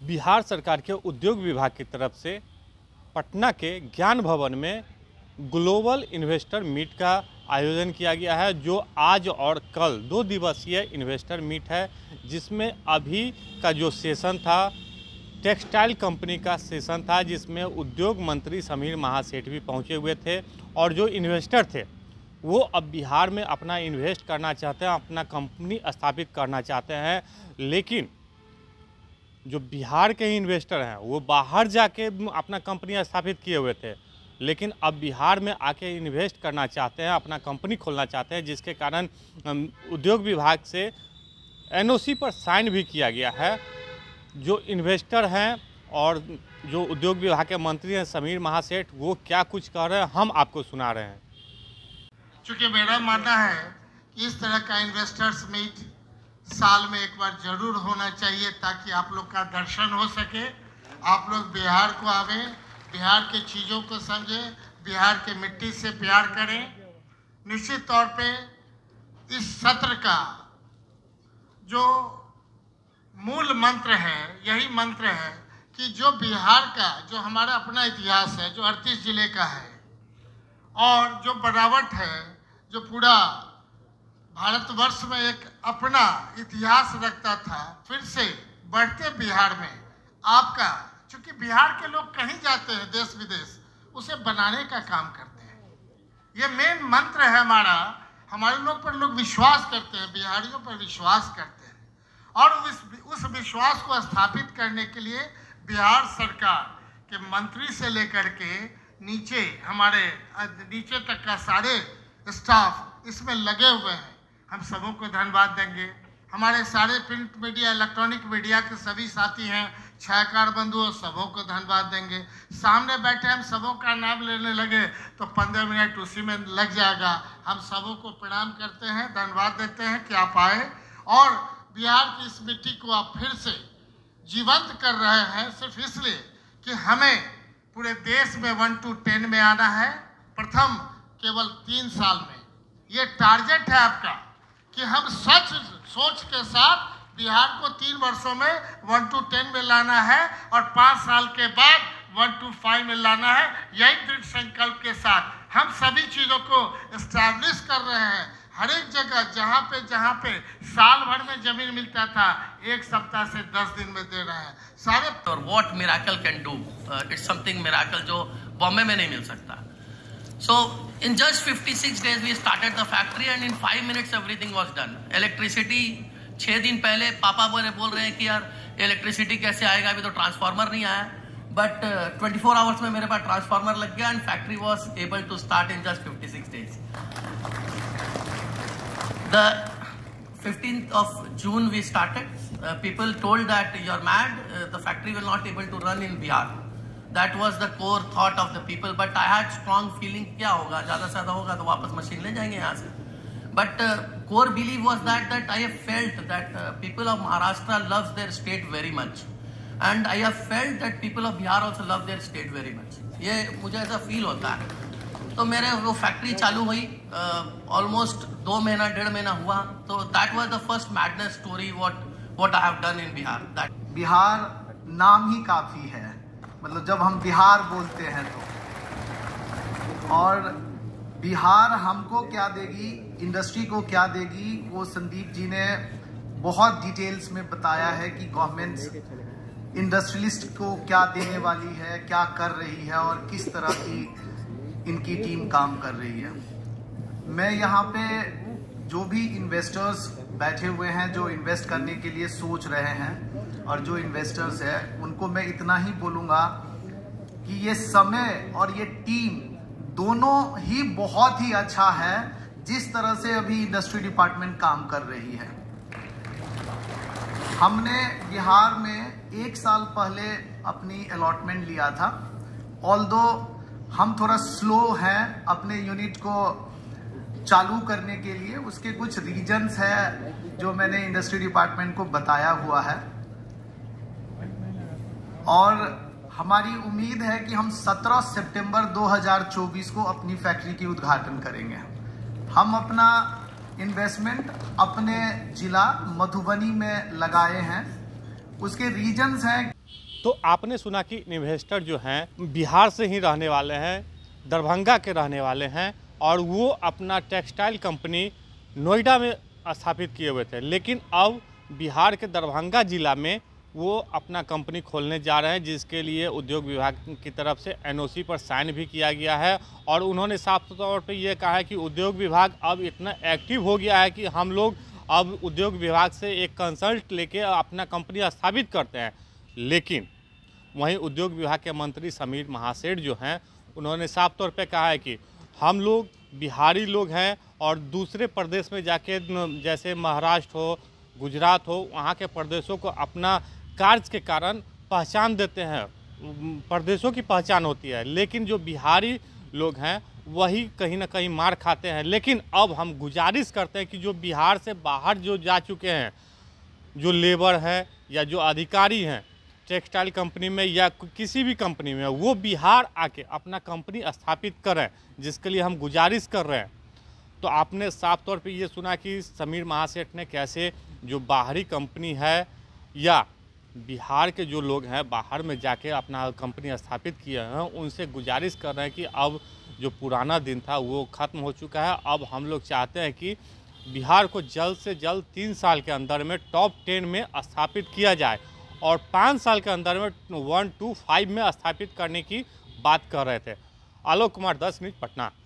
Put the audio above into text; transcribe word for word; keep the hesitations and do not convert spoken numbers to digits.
बिहार सरकार के उद्योग विभाग की तरफ से पटना के ज्ञान भवन में ग्लोबल इन्वेस्टर मीट का आयोजन किया गया है, जो आज और कल दो दिवसीय इन्वेस्टर मीट है, जिसमें अभी का जो सेशन था टेक्सटाइल कंपनी का सेशन था, जिसमें उद्योग मंत्री समीर महासेठ भी पहुंचे हुए थे और जो इन्वेस्टर थे वो अब बिहार में अपना इन्वेस्ट करना चाहते हैं, अपना कंपनी स्थापित करना चाहते हैं। लेकिन जो बिहार के ही इन्वेस्टर हैं वो बाहर जाके अपना कंपनी स्थापित किए हुए थे, लेकिन अब बिहार में आके इन्वेस्ट करना चाहते हैं, अपना कंपनी खोलना चाहते हैं, जिसके कारण उद्योग विभाग से एनओसी पर साइन भी किया गया है। जो इन्वेस्टर हैं और जो उद्योग विभाग के मंत्री हैं समीर महासेठ, वो क्या कुछ कह रहे हैं हम आपको सुना रहे हैं। चूँकि मेरा मानना है कि इस तरह का इन्वेस्टर्स मीट साल में एक बार जरूर होना चाहिए, ताकि आप लोग का दर्शन हो सके, आप लोग बिहार को आवें, बिहार के चीज़ों को समझें, बिहार के मिट्टी से प्यार करें। निश्चित तौर पे इस सत्र का जो मूल मंत्र है यही मंत्र है कि जो बिहार का जो हमारा अपना इतिहास है, जो अड़तीस जिले का है और जो बनावट है, जो पूरा भारतवर्ष में एक अपना इतिहास रखता था, फिर से बढ़ते बिहार में आपका, चूंकि बिहार के लोग कहीं जाते हैं देश विदेश, उसे बनाने का काम करते हैं। ये मेन मंत्र है हमारा। हमारे लोग पर लोग विश्वास करते हैं, बिहारियों पर विश्वास करते हैं, और उस उस विश्वास को स्थापित करने के लिए बिहार सरकार के मंत्री से लेकर के नीचे हमारे नीचे तक का सारे स्टाफ इसमें लगे हुए हैं। हम सबों को धन्यवाद देंगे। हमारे सारे प्रिंट मीडिया, इलेक्ट्रॉनिक मीडिया के सभी साथी हैं, छायाकार बंधुओं, सबों को धन्यवाद देंगे। सामने बैठे हम सबों का नाम लेने लगे तो पंद्रह मिनट उसी में लग जाएगा। हम सबों को प्रणाम करते हैं, धन्यवाद देते हैं कि आप आए और बिहार की इस मिट्टी को आप फिर से जीवंत कर रहे हैं, सिर्फ इसलिए कि हमें पूरे देश में वन टू टेन में आना है, प्रथम केवल तीन साल में। ये टारगेट है आपका कि हम सच सोच के साथ बिहार को तीन वर्षों में वन टू टेन में लाना है और पाँच साल के बाद वन टू फाइव में लाना है। यही दृढ़ संकल्प के साथ हम सभी चीज़ों को एस्टैब्लिश कर रहे हैं। हर एक जगह जहाँ पे जहाँ पे साल भर में जमीन मिलता था, एक सप्ताह से दस दिन में दे रहे हैं सारे। और what miracle can do, it's something miracle जो बॉम्बे में नहीं मिल सकता। So in just fifty six days we started the factory and in five minutes everything was done. Electricity छः दिन पहले पापा बोले बोल रहे हैं कि यार इलेक्ट्रिसिटी कैसे आएगा, अभी तो ट्रांसफार्मर नहीं आया, बट ट्वेंटी फोर आवर्स में मेरे पास ट्रांसफार्मर लग गया and factory was able to start in just fifty six days. The fifteenth of June we started. Uh, people told that you're mad, uh, the factory will not able to run in Bihar. That was the core thought of the people. But I had strong feeling क्या होगा, ज़्यादा से ज़्यादा होगा तो वापस machine ले जाएंगे यहाँ से. But uh, core belief was that that I have felt that uh, people of Maharashtra loves their state very much, and I have felt that people of Bihar also love their state very much. ये मुझे ऐसा feel होता है। तो मेरे वो factory चालू हुई, ऑलमोस्ट uh, दो महीना डेढ़ महीना हुआ, तो that was the first madness story what what I have done in Bihar. That Bihar नाम ही काफी है, मतलब जब हम बिहार बोलते हैं तो, और बिहार हमको क्या देगी, इंडस्ट्री को क्या देगी, वो संदीप जी ने बहुत डिटेल्स में बताया है कि गवर्नमेंट इंडस्ट्रियलिस्ट को क्या देने वाली है, क्या कर रही है और किस तरह की इनकी टीम काम कर रही है। मैं यहाँ पे जो भी इन्वेस्टर्स बैठे हुए हैं, जो इन्वेस्ट करने के लिए सोच रहे हैं और जो इन्वेस्टर्स हैं, उनको मैं इतना ही बोलूँगा कि ये समय और ये टीम दोनों ही बहुत ही अच्छा है, जिस तरह से अभी इंडस्ट्री डिपार्टमेंट काम कर रही है। हमने बिहार में एक साल पहले अपनी अलॉटमेंट लिया था, ऑल्दो हम थोड़ा स्लो हैं अपने यूनिट को चालू करने के लिए, उसके कुछ रीजंस है जो मैंने इंडस्ट्री डिपार्टमेंट को बताया हुआ है, और हमारी उम्मीद है कि हम सत्रह सितंबर दो हज़ार चौबीस को अपनी फैक्ट्री की उद्घाटन करेंगे। हम अपना इन्वेस्टमेंट अपने जिला मधुबनी में लगाए हैं, उसके रीजंस हैं तो आपने सुना कि इन्वेस्टर जो हैं बिहार से ही रहने वाले हैं, दरभंगा के रहने वाले हैं और वो अपना टेक्सटाइल कंपनी नोएडा में स्थापित किए हुए थे, लेकिन अब बिहार के दरभंगा ज़िला में वो अपना कंपनी खोलने जा रहे हैं, जिसके लिए उद्योग विभाग की तरफ से एन ओ सी पर साइन भी किया गया है। और उन्होंने साफ तौर पे ये कहा है कि उद्योग विभाग अब इतना एक्टिव हो गया है कि हम लोग अब उद्योग विभाग से एक कंसल्ट लेके अपना कंपनी स्थापित करते हैं। लेकिन वहीं उद्योग विभाग के मंत्री समीर महासेठ जो हैं उन्होंने साफ तौर पे कहा है कि हम लोग बिहारी लोग हैं और दूसरे प्रदेश में जाके जैसे महाराष्ट्र हो, गुजरात हो, वहाँ के प्रदेशों को अपना कार्य के कारण पहचान देते हैं, प्रदेशों की पहचान होती है, लेकिन जो बिहारी लोग हैं वही कहीं ना कहीं मार खाते हैं। लेकिन अब हम गुजारिश करते हैं कि जो बिहार से बाहर जो जा चुके हैं, जो लेबर हैं या जो अधिकारी हैं टेक्सटाइल कंपनी में या किसी भी कंपनी में, वो बिहार आके अपना कंपनी स्थापित करें, जिसके लिए हम गुजारिश कर रहे हैं। तो आपने साफ तौर पे ये सुना कि समीर महासेठ ने कैसे जो बाहरी कंपनी है या बिहार के जो लोग हैं बाहर में जाके अपना कंपनी स्थापित किए हैं, उनसे गुजारिश कर रहे हैं कि अब जो पुराना दिन था वो ख़त्म हो चुका है। अब हम लोग चाहते हैं कि बिहार को जल्द से जल्द तीन साल के अंदर में टॉप टेन में स्थापित किया जाए और पाँच साल के अंदर में वन टू फाइव में स्थापित करने की बात कर रहे थे। आलोक कुमार, दस न्यूज़, पटना।